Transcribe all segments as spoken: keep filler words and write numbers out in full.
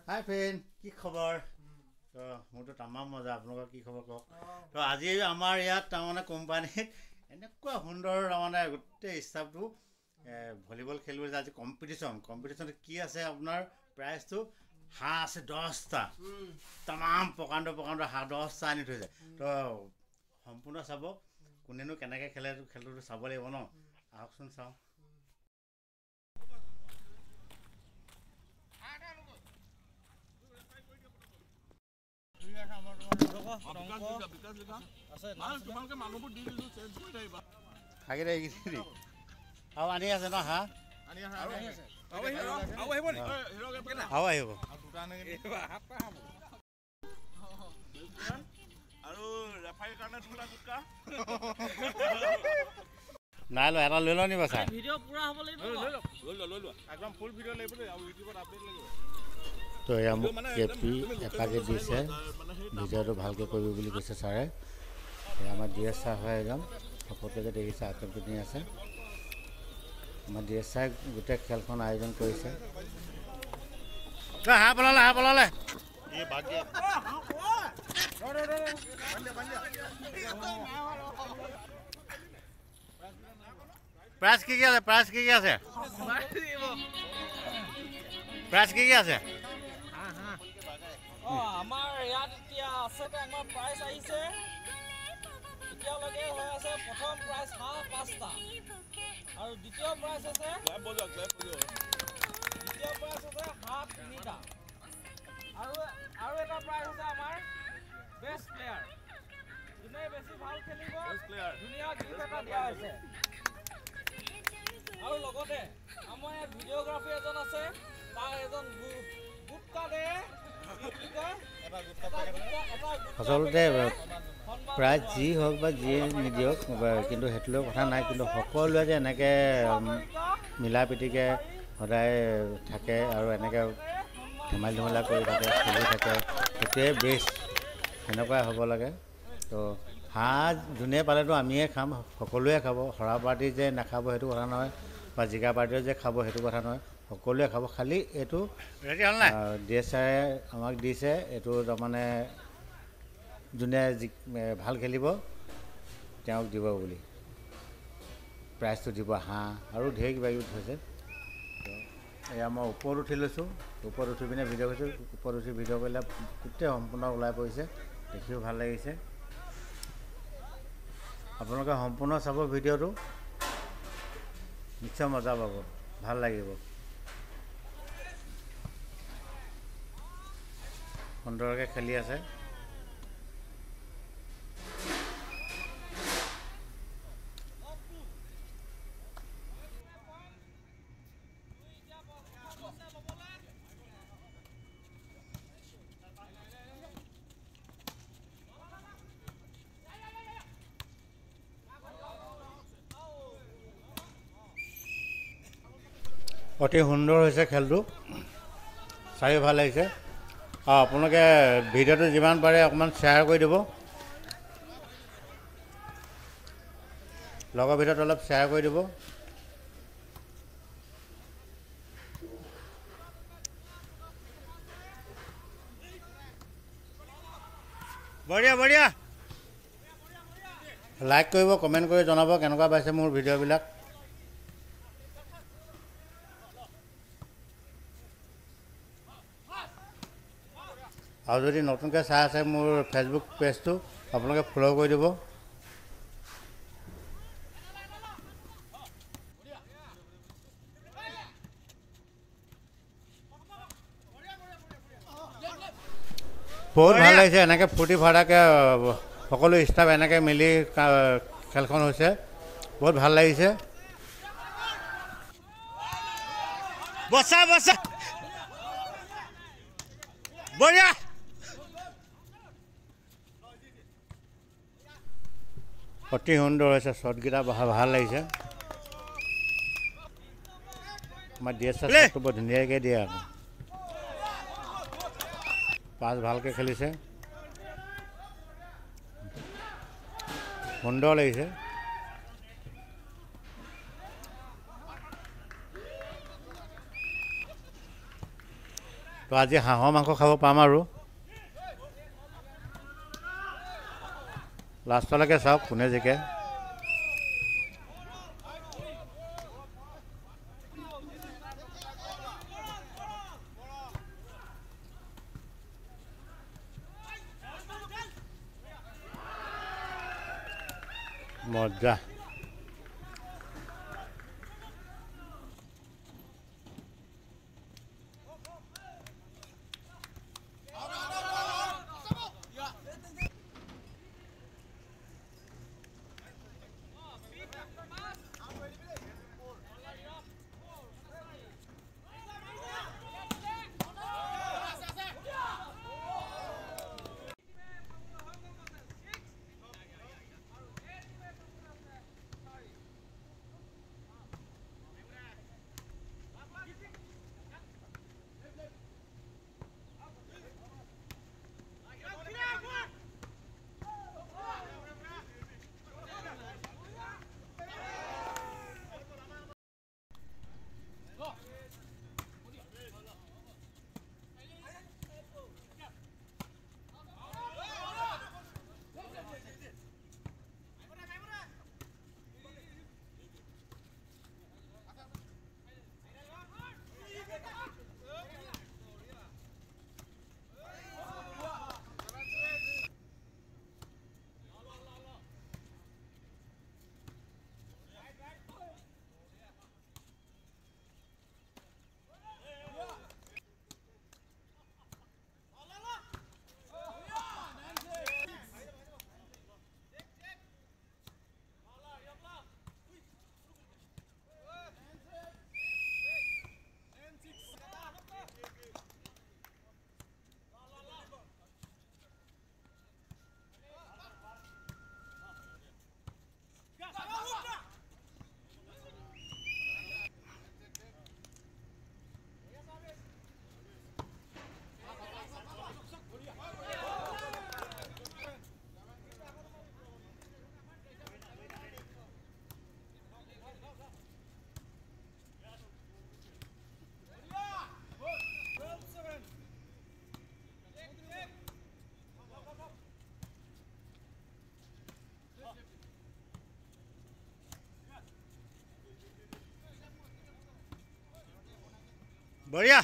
হাই friend, কি খবৰ? তো মোৰতো তামাম মজা, আপোনালোকৰ কি খবৰ কওক? তো আজি আমাৰ ইয়াত তাৰমানে কোম্পানীত এনেকুৱা সুন্দৰ তাৰমানে গোটেই ষ্টাফটো ভলীবল খেলিব যে আজি কম্পিটিশ্যন কম্পিটিশ্যনত কি আছে আপোনাৰ প্ৰাইজটো হাঁহ আছে দহটা তামাম প্ৰকাণ্ড প্ৰকাণ্ড হাঁহ দহটা আনি থৈছে। তো সম্পূৰ্ণ চাব, কোনেনো কেনেকৈ খেলে খেলটো চাব লাগিব ন। আহকচোন চাওঁ। আৰু আনি আছে ন হাঁহ নাই লো এটা লৈ লওঁ নি বাছা তো এয়া মোক কেপি এপাকে দিছে, ভিডিঅ'টো ভালকৈ কৰিব বুলি কৈছে ছাৰে। আমাৰ ডি এছ ছাৰ হয় একদম সকলোকে দেখিছে, আটক পিন্ধি আছে। আমাৰ ডি এছ ছাৰে গোটেই খেলখন আয়োজন কৰিছে। হাঁহ পলালে হাঁহ পলালে প্ৰাইজ কি কি আছে? প্ৰাইজ কি কি আছে? প্ৰাইজ কি কি আছে? আমাৰ ইয়াত এতিয়া আছে আমাৰ প্ৰাইজ আহিছে এতিয়ালৈকে হৈ আছে। প্ৰথম প্ৰাইজ হাঁহ পাঁচটা আৰু দ্বিতীয় প্ৰাইজ আছে দ্বিতীয় প্ৰাইজ আছে হাঁহ তিনিটা আৰু আৰু এটা প্ৰাইজ আছে আমাৰ বেষ্ট প্লেয়াৰ, যোনে বেছি ভাল খেলিব ধুনীয়া গিফ্ট এটা দিয়া হৈছে। আৰু লগতে আমাৰ ইয়াত ভিডিঅ'গ্ৰাফী এজন আছে, তাৰ এজন গুটকা দে আচলতে প্ৰাইজ যি হওক বা যিয়ে নিদিয়ক কিন্তু সেইটোলৈ কথা নাই, কিন্তু সকলোৱে যে এনেকৈ মিলা প্ৰীতিকৈ সদায় থাকে আৰু এনেকৈ ধেমালি ধেমালা কৰি থাকে খেলি থাকে, সেইটোৱে বেষ্ট, সেনেকুৱাই হ'ব লাগে। তো হাঁহ যোনে পালেতো আমিয়ে খাম, সকলোৱে খাব। হৰা পাৰ্টি যে নাখাব সেইটো কথা নহয়, বা জিকা পাৰ্টিও যে খাব সেইটো কথা নহয়, সকলোৱে খাব। খালি এইটো ডি এছ ছাৰে আমাক দিছে, এইটো তাৰমানে যোনে যি ভাল খেলিব তেওঁক দিব বুলি প্ৰাইজটো দিব, হাঁহ আৰু ঢেৰ কিবা কিবি থৈছে। এয়া মই ওপৰত উঠি লৈছোঁ, ওপৰত উঠি পিনে ভিডিঅ' কৰিছোঁ। ওপৰত উঠি ভিডিঅ' কৰিলে গোটেই সম্পূৰ্ণ ওলাই পৰিছে, দেখিও ভাল লাগিছে। আপোনালোকে সম্পূৰ্ণ চাব ভিডিঅ'টো, নিশ্চয় মজা পাব, ভাল লাগিব। সুন্দৰকৈ খেলি আছে। অতি সুন্দৰ হৈছে খেলটো, চাইও ভাল লাগিছে। অঁ আপোনালোকে ভিডিঅ'টো যিমান পাৰে অকণমান শ্বেয়াৰ কৰি দিব, লগৰ ভিডিঅ'টো অলপ শ্বেয়াৰ কৰি দিব। বঢ়িয়া বঢ়িয়া, লাইক কৰিব, কমেণ্ট কৰি জনাব কেনেকুৱা পাইছে মোৰ ভিডিঅ'বিলাক। আৰু যদি নতুনকৈ চাই আছে মোৰ ফেচবুক পেজটো আপোনালোকে ফ'ল' কৰি দিব। বহুত ভাল লাগিছে, এনেকৈ ফূৰ্তি ফাৰ্তাকৈ সকলো ষ্টাফ এনেকৈ মিলি খেলখন হৈছে, বহুত ভাল লাগিছে। বচা বচা বঢ়িয়া, অতি সুন্দৰ হৈছে, শ্বটকেইটা ভাল লাগিছে। আমাৰ ডি এছ শ্বটটো বৰ ধুনীয়াকৈ দিয়ে আকৌ, পাছ ভালকৈ খেলিছে, সুন্দৰ লাগিছে। তো আজি হাঁহৰ মাংস খাব পাম আৰু লাষ্টলৈকে চাওক কোনে জিকে মজা বঢ়িয়া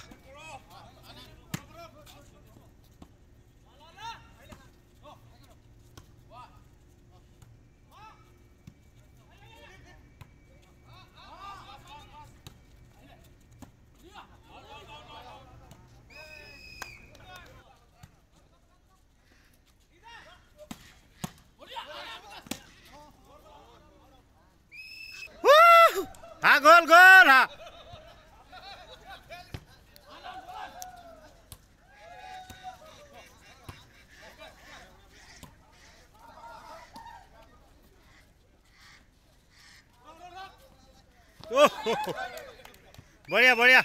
হা গ'ল গ'ল হা বঢ়িয়া বঢ়িয়া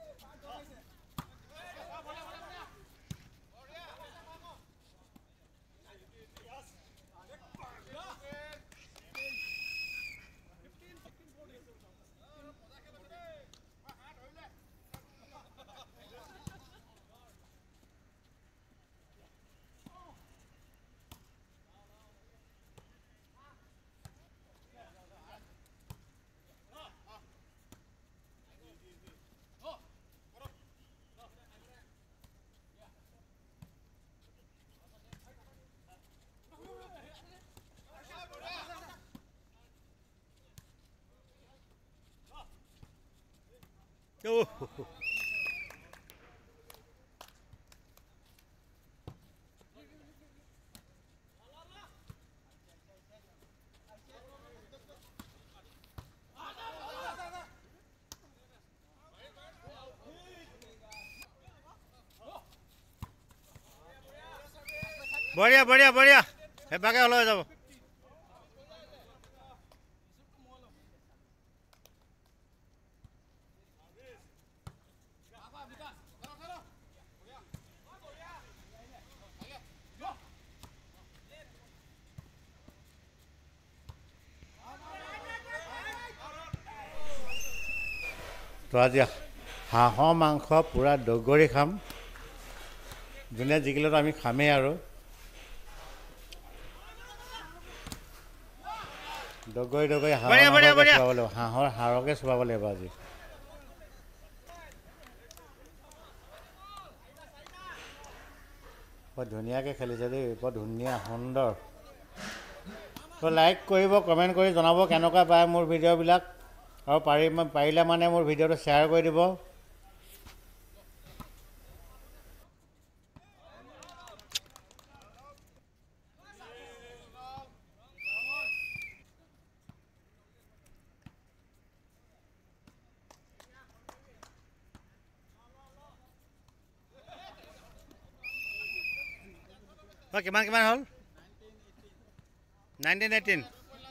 Oh. বঢ়িয়া বঢ়িয়া বঢ়িয়া এবাকে হলৈ যাব তো আজি হাঁহৰ মাংস পুৰা দগৰি খাম যোনে জিকিলেতো আমি খামেই আৰু দগৰি দগৰি হাঁহৰ চুৱাব লাগিব হাঁহৰ হাড়কে চুৱাব লাগিব আজি বৰ ধুনীয়াকৈ খেলিছে দেই বৰ ধুনীয়া সুন্দৰ তো লাইক কৰিব কমেণ্ট কৰি জনাব কেনেকুৱা পায় মোৰ ভিডিঅ'বিলাক আৰু পাৰি পাৰিলে মানে মোৰ ভিডিঅ'টো শ্বেয়াৰ কৰি দিব কিমান কিমান হ'ল নাইনটিন এইটিন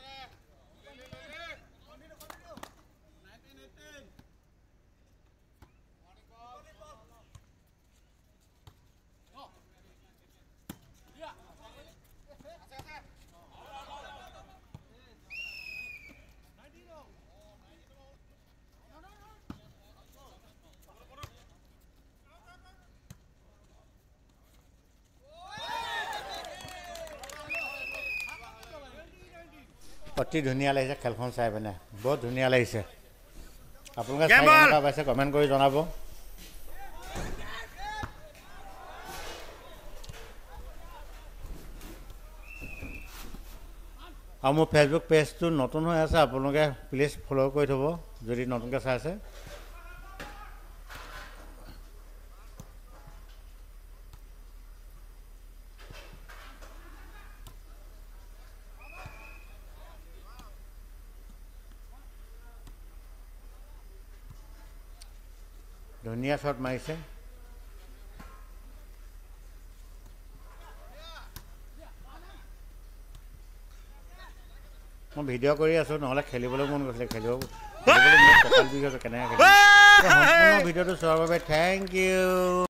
অতি ধুনীয়া লাগিছে খেলখন চাই পিনে বহুত ধুনীয়া লাগিছে আপোনালোকে চাই কেনেকুৱা পাইছে কমেণ্ট কৰি জনাব আৰু মোৰ ফেচবুক পেজটো নতুন হৈ আছে আপোনালোকে প্লিজ ফ'ল' কৰি থ'ব যদি নতুনকৈ চাই আছে ধুনীয়া শ্বট মাৰিছে মই ভিডিঅ' কৰি আছোঁ নহ'লে খেলিবলৈ মন গৈছিলে খেলিব খেলিবলৈ মোৰ কঁকাল বিষ হৈছে কেনেকৈ খেলিম সম্পূৰ্ণ ভিডিঅ'টো চোৱাৰ বাবে থেংক ইউ